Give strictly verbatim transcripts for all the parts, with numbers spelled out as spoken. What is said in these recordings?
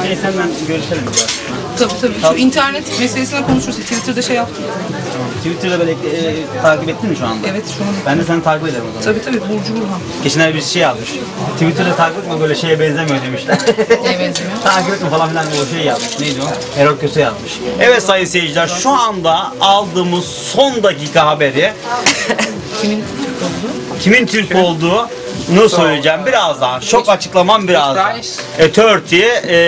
Şey, senden görüşelim biraz. Tabii tabii. Şu internet meselesine konuşuruz. Twitter'da şey yaptım. Twitter'da böyle e, takip ettin mi şu anda? Evet şu an. Ben de seni takip ederim o zaman. Tabii tabii Burcu Burhan. Geçenler bir şey yazmış. Twitter'da takip etme böyle şeye benzemiyor demişler. Neye benziyor? Takip etme falan filan o şey yazmış. Neydi o? Erol Köse yazmış. Evet sayın seyirciler, şu anda aldığımız son dakika haberi Kimin Türk olduğu? kimin Türk olduğu bunu söyleyeceğim birazdan. Şok açıklamam birazdan. E, Turkey,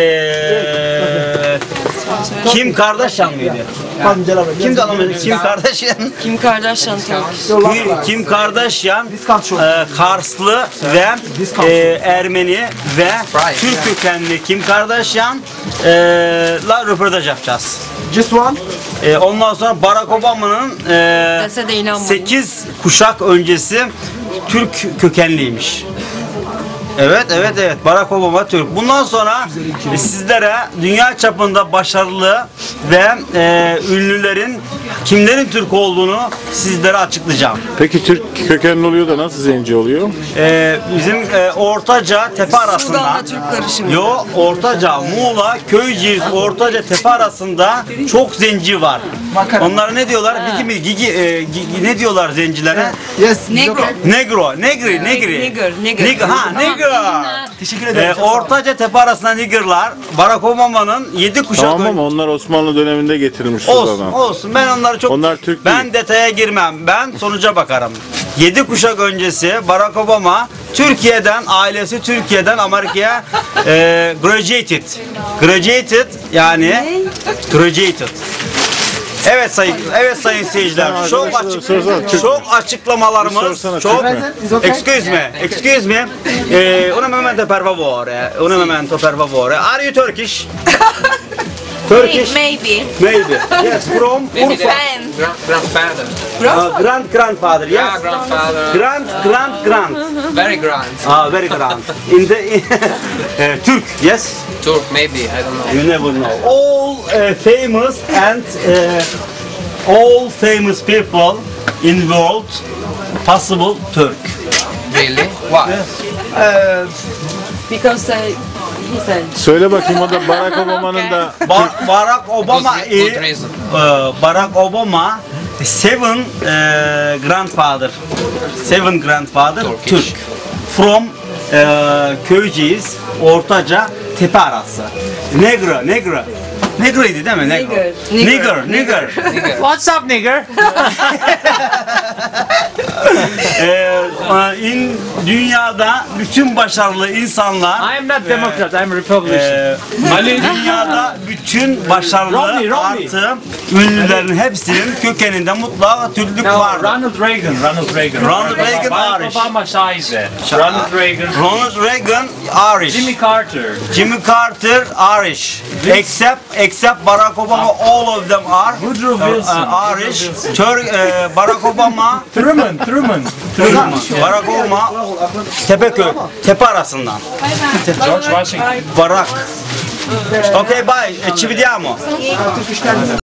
e, Kim Kardashian mıydı? Kim Kardashian? Kim Kardashian? Kim Kardashian Kim, Kim Kardashian, e, Karslı ve e, Ermeni ve Türk kökenli Kim Kardashian e, la röportaj yapacağız. Just one. E, ondan sonra Barack Obama'nın Dese de inanmayın. sekiz kuşak öncesi Türk kökenliymiş. Evet, evet, evet. Barack Obama Türk. Bundan sonra e, sizlere dünya çapında başarılı ve e, ünlülerin kimlerin Türk olduğunu sizlere açıklayacağım. Peki Türk kökenli oluyor da nasıl zenci oluyor? E, bizim e, Ortaca Tepe arasında. Sudan'la Türk karışımı. Yo, Ortaca, Muğla, Köyceğiz, Ortaca Tepe arasında çok zenci var. Onlara ne diyorlar? Gigi mi? Gigi, e, gigi, ne diyorlar zencilere? Yes. Negro. Negro, negri, negri. Nigger, nigger. Nigger, ha, nigger. Teşekkür ederim. Ee, Ortaca Tepe arasında niggerlar, Barack Obama'nın yedi kuşak Tamam ön- ama onlar Osmanlı döneminde getirilmiş olsun, Sudan'a. olsun. Ben onları çok Onlar Türk ben değil. detaya girmem. Ben sonuca bakarım. Yedi kuşak öncesi Barack Obama Türkiye'den, ailesi Türkiye'den Amerika'ya e, graduated. Graduated yani graduated. Evet sayın, evet sayın seyirciler. Tamam, Çok arkadaşlar, açık, sorsana, Türk çok mü? açıklamalarımız, Sorsana, çok. Türk mü? Excuse me, excuse me. Eh, un momento per favore, un momento per favore. Are you Turkish? Turkish? Maybe. Maybe. Yes, from Urfa. Ben. Grandfather. Uh, grand grandfather, Yeah, yes. grandfather. Grand, grand, grand. Very grand. Ah, very grand. In the eh, Turk, yes. Turk, maybe. I don't know. You never know. All uh, famous and uh, all famous people in the world possible Turk. Really? Why? Uh, Because uh, he said. Söyle bakayım o da Barack Obama'nın da Ba- Barack Obama Good- is good reason. uh, Barack Obama seven uh, grandfather seven grandfather Turkish. Türk from uh, Köyceğiz Ortaca Tepe arası. Negro, negro. Negro'ydu değil mi? Negro. Nigger. Nigger, nigger. What's up, nigger? Ee, in dünyada bütün başarılı insanlar I am not Democrat. I am Republican. Ee, dünyada bütün başarılı Romney, Romney. artı ünlülerin hepsinin kökeninde mutlaka Türklük No, vardır. Ronald Reagan, Ronald Reagan. Ronald Reagan, Barack Irish. Obama Scheiße. Ronald Reagan. Ronald Reagan, Irish. Jimmy Carter. Jimmy Carter, Irish. Except except Barack Obama, all of them are Woodrow Wilson. uh, Irish. Tur- uh, Barack Obama, Truman, Truman. Barack Obama Tepeköy, Tepe arasından. George Washington. Barack. Okay, bye. Ci vediamo.